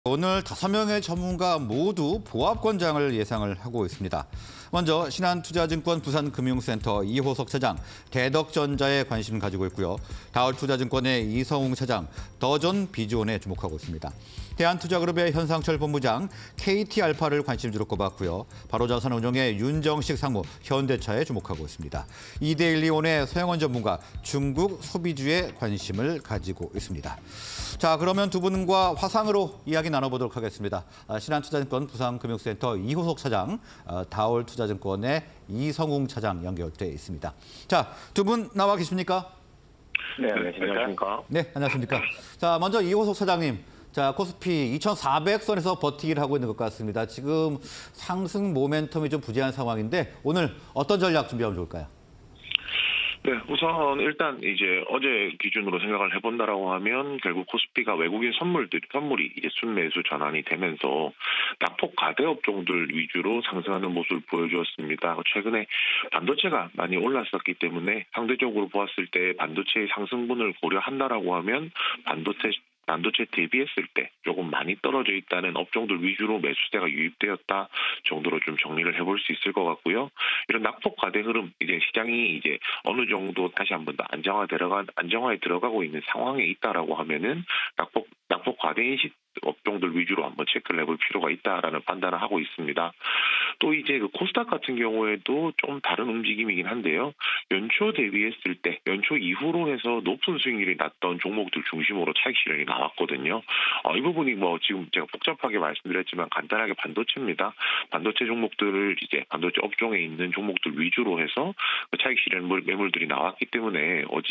오늘 5명의 전문가 모두 보합권장을 예상을 하고 있습니다. 먼저 신한투자증권 부산금융센터 이호석 차장, 대덕전자에 관심 가지고 있고요. 다올투자증권의 이성웅 차장, 더존 비즈온에 주목하고 있습니다. 대한투자그룹의 현상철 본부장, KT알파를 관심주로 꼽았고요. 바로자산운용의 윤정식 상무, 현대차에 주목하고 있습니다. 이데일리온의 서영원 전문가, 중국 소비주에 관심을 가지고 있습니다. 자, 그러면 두 분과 화상으로 이야기 나눠보도록 하겠습니다. 신한투자증권 부산금융센터 이호석 차장, 다올투자증권의 이성웅 차장 연결돼 있습니다. 자, 두 분 나와 계십니까? 네, 안녕하십니까? 네, 안녕하십니까? 자, 먼저 이호석 차장님. 자, 코스피 2,400선에서 버티기를 하고 있는 것 같습니다. 지금 상승 모멘텀이 좀 부재한 상황인데 오늘 어떤 전략 준비하면 좋을까요? 네, 우선 일단 이제 어제 기준으로 생각을 해본다라고 하면 결국 코스피가 외국인 선물이 이제 순매수 전환이 되면서 낙폭 과대 업종들 위주로 상승하는 모습을 보여주었습니다. 최근에 반도체가 많이 올랐었기 때문에 상대적으로 보았을 때 반도체의 상승분을 고려한다라고 하면 반도체 대비했을 때 조금 많이 떨어져 있다는 업종들 위주로 매수세가 유입되었다 정도로 좀 정리를 해볼 수 있을 것 같고요. 이런 낙폭 과대 흐름, 이제 시장이 이제 어느 정도 다시 한 번 더 안정화에 들어가고 있는 상황에 있다라고 하면은 낙폭 과대 인식 업종들 위주로 한번 체크를 해볼 필요가 있다라는 판단을 하고 있습니다. 또 이제 그 코스닥 같은 경우에도 좀 다른 움직임이긴 한데요. 연초 대비했을 때, 연초 이후로 해서 높은 수익률이 났던 종목들 중심으로 차익 실현이 나왔거든요. 이 부분이 뭐 지금 제가 복잡하게 말씀드렸지만 간단하게 반도체입니다. 반도체 종목들을 이제 반도체 업종에 있는 종목들 위주로 해서 그 차익 실현 매물들이 나왔기 때문에 어제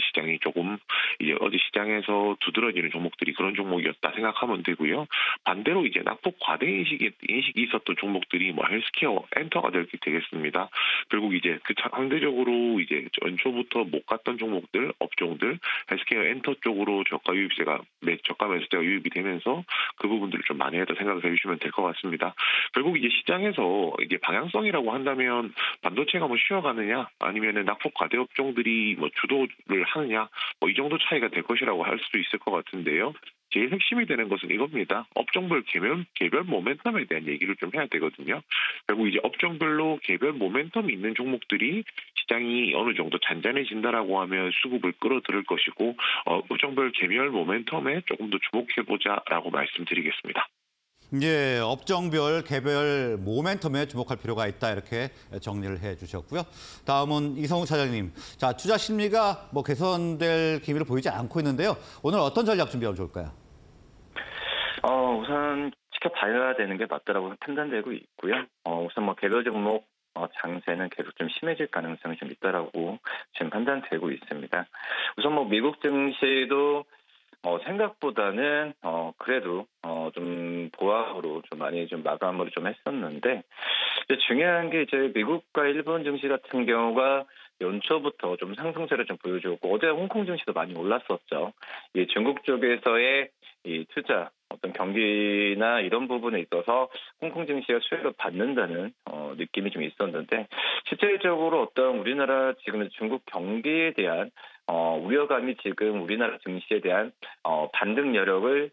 시장에서 두드러지는 종목들이 그런 종목이었다 생각하면 되고요. 반대로 이제 낙폭 과대 인식이 있었던 종목들이 뭐 헬스케어, 엔터가 되겠습니다. 결국 이제 그 상대적으로 이제 연초부터 못 갔던 종목들, 업종들, 헬스케어, 엔터 쪽으로 저가 매수세가 유입이 되면서 그 부분들을 좀 많이 해서 생각을 해주시면 될 것 같습니다. 결국 이제 시장에서 이제 방향성이라고 한다면 반도체가 뭐 쉬어가느냐, 아니면은 낙폭 과대 업종들이 뭐 주도를 하느냐, 뭐 이 정도 차이가 될 것이라고 할 수도 있을 것 같은데요. 제일 핵심이 되는 것은 이겁니다. 업종별 개별 모멘텀에 대한 얘기를 좀 해야 되거든요. 결국 이제 업종별로 개별 모멘텀이 있는 종목들이 시장이 어느 정도 잔잔해진다라고 하면 수급을 끌어들일 것이고, 업종별 개별 모멘텀에 조금 더 주목해보자라고 말씀드리겠습니다. 이제 업종별, 개별 모멘텀에 주목할 필요가 있다 이렇게 정리를 해주셨고요. 다음은 이성웅 차장님. 자, 투자 심리가 뭐 개선될 기미를 보이지 않고 있는데요. 오늘 어떤 전략 준비하면 좋을까요? 우선 지켜봐야 되는 게 맞다라고 판단되고 있고요. 우선 뭐 개별 종목 장세는 계속 좀 심해질 가능성이 좀 있다라고 지금 판단되고 있습니다. 우선 뭐 미국 증시도 생각보다는 그래도 좀 보합으로 좀 많이 좀 마감을 좀 했었는데, 이제 중요한 게 이제 미국과 일본 증시 같은 경우가 연초부터 좀 상승세를 좀 보여주고, 어제 홍콩 증시도 많이 올랐었죠. 이 중국 쪽에서의 이 투자 어떤 경기나 이런 부분에 있어서 홍콩 증시가 수혜를 받는다는 느낌이 좀 있었는데, 실질적으로 어떤 우리나라 지금 중국 경기에 대한 우려감이 지금 우리나라 증시에 대한 반등 여력을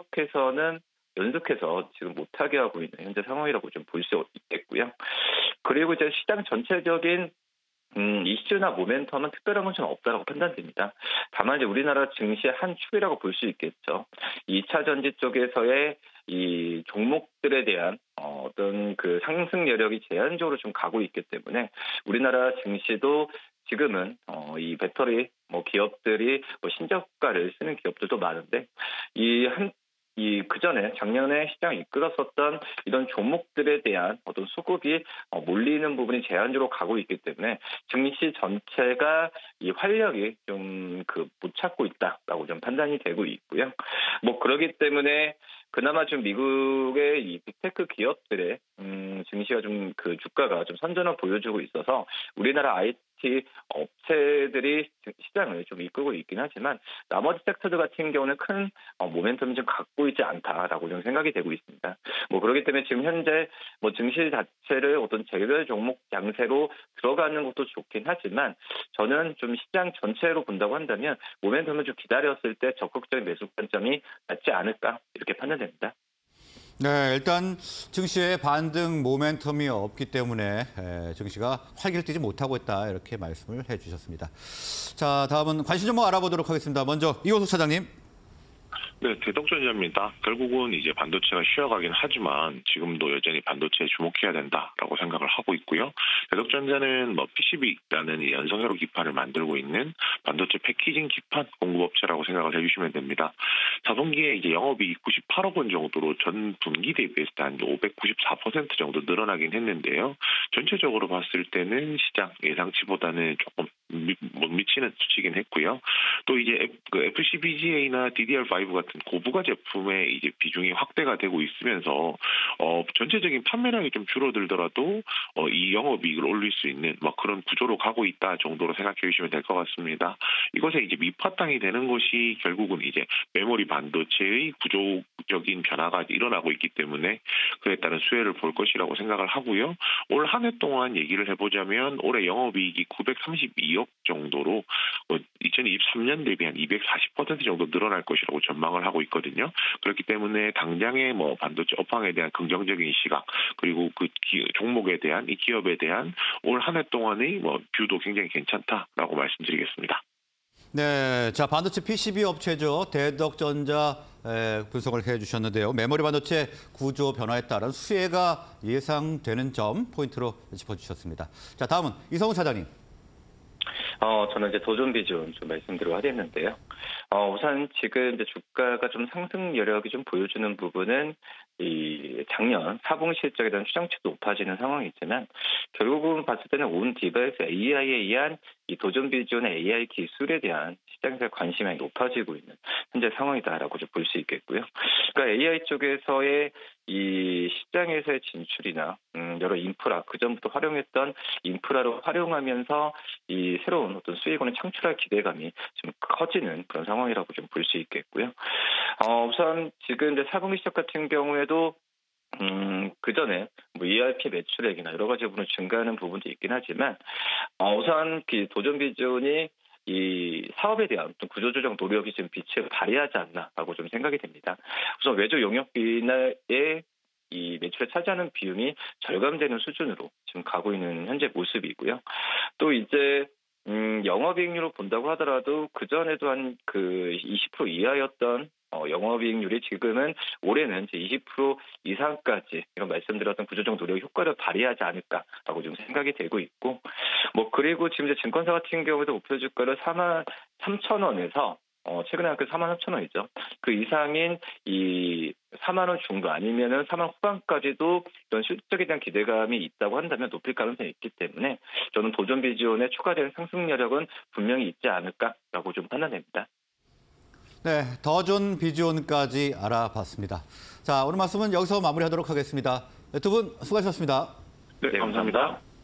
연속해서 지금 못하게 하고 있는 현재 상황이라고 좀 볼 수 있겠고요. 그리고 이제 시장 전체적인 이슈나 모멘텀은 특별한 건 좀 없다고 판단됩니다. 다만 이제 우리나라 증시의 한 축이라고 볼 수 있겠죠. 2차 전지 쪽에서의 이 종목들에 대한 어떤 그 상승 여력이 제한적으로 좀 가고 있기 때문에 우리나라 증시도 지금은 이 배터리 기업들이 신저가를 쓰는 기업들도 많은데, 그전에 작년에 시장을 이끌었었던 이런 종목들에 대한 어떤 수급이 몰리는 부분이 제한적으로 가고 있기 때문에 증시 전체가 이 활력이 좀 못 찾고 있다라고 좀 판단이 되고 있고요. 뭐 그렇기 때문에 그나마 좀 미국의 이 빅테크 기업들의 증시가 좀 그 주가가 좀 선전을 보여주고 있어서 우리나라 IT 업체들이 시장을 좀 이끌고 있긴 하지만 나머지 섹터들 같은 경우는 큰 모멘텀을 좀 갖고 있지 않다라고 좀 생각이 되고 있습니다. 뭐 그렇기 때문에 지금 현재 뭐 증시 자체를 어떤 개별 종목 양세로 들어가는 것도 좋긴 하지만, 저는 좀 시장 전체로 본다고 한다면 모멘텀을 좀 기다렸을 때 적극적인 매수 관점이 낫지 않을까 이렇게 판단됩니다. 네, 일단 증시의 반등 모멘텀이 없기 때문에 증시가 활기를 띠지 못하고 있다 이렇게 말씀을 해주셨습니다. 자, 다음은 관심 종목 알아보도록 하겠습니다. 먼저 이호석 차장님. 네, 대덕전자입니다. 결국은 이제 반도체가 쉬어가긴 하지만 지금도 여전히 반도체에 주목해야 된다라고 생각을 하고 있고요. 대덕전자는 PCB라는 이 연성회로 기판을 만들고 있는 반도체 패키징 기판 공급업체라고 생각을 해주시면 됩니다. 4분기에 이제 영업이익 98억 원 정도로 전 분기 대비했을 때 한 594% 정도 늘어나긴 했는데요. 전체적으로 봤을 때는 시장 예상치보다는 조금 못 미치는 수치긴 했고요. 또 이제 FCBGA나 DDR5 같은 고부가 제품의 이제 비중이 확대가 되고 있으면서 전체적인 판매량이 좀 줄어들더라도 이 영업이익을 올릴 수 있는 그런 구조로 가고 있다 정도로 생각해 주시면 될 것 같습니다. 이것에 이제 밑바탕이 되는 것이 결국은 이제 메모리 반도체의 구조적인 변화가 일어나고 있기 때문에 그에 따른 수혜를 볼 것이라고 생각을 하고요. 올 한 해 동안 얘기를 해보자면 올해 영업이익이 932억 정도로 2023년 대비 한 240% 정도 늘어날 것이라고 전망을 하고 있거든요. 그렇기 때문에 당장의 반도체 업황에 대한 긍정적인 시각 그리고 그 종목에 대한 이 기업에 대한 올 한 해 동안의 뷰도 굉장히 괜찮다라고 말씀드리겠습니다. 네, 자 반도체 PCB 업체죠. 대덕전자 분석을 해주셨는데요. 메모리 반도체 구조 변화에 따른 수혜가 예상되는 점 포인트로 짚어주셨습니다. 자 다음은 이성훈 차장님. 저는 이제 도전 비중 좀 말씀드리고 하겠는데요. 우선 지금 이제 주가가 좀 상승 여력이 좀 보여주는 부분은 이 작년 4분기 실적에 대한 추정치도 높아지는 상황이지만 결국은 봤을 때는 온 디바이스 AI에 의한 이 도전 비전의 AI 기술에 대한 시장에서의 관심이 높아지고 있는 현재 상황이다라고 좀 볼 수 있겠고요. 그러니까 AI 쪽에서의 이 시장에서의 진출이나 여러 인프라 그전부터 활용했던 인프라로 활용하면서 이 새로운 어떤 수익원을 창출할 기대감이 좀 커지는 그런 상황이라고 좀 볼 수 있겠고요. 우선 지금 이제 4분기 시작 같은 경우에도 그 전에 ERP 매출액이나 여러 가지 부분을 증가하는 부분도 있긴 하지만 우선 그 도전 비전이 이 사업에 대한 어떤 구조조정 노력이 지금 빛을 발휘하지 않나라고 좀 생각이 됩니다. 우선 외주 용역비나의 이 매출에 차지하는 비용이 절감되는 수준으로 지금 가고 있는 현재 모습이고요. 또 이제 영업이익률로 본다고 하더라도 그 전에도 한 그 20% 이하였던 영업이익률이 지금은 올해는 이제 20% 이상까지 이런 말씀드렸던 구조적 노력 효과를 발휘하지 않을까라고 좀 생각이 되고 있고 그리고 지금 이제 증권사 같은 경우에도 목표 주가를 43,000원에서 최근에 한 그 43,000원이죠. 그 이상인 이 4만 원 중도 아니면은 4만 후반까지도 이런 실적에 대한 기대감이 있다고 한다면 높일 가능성이 있기 때문에 저는 도전 비전의 추가되는 상승 여력은 분명히 있지 않을까라고 좀 판단됩니다. 네, 더존 비전까지 알아봤습니다. 자, 오늘 말씀은 여기서 마무리하도록 하겠습니다. 두 분 수고하셨습니다. 네, 감사합니다.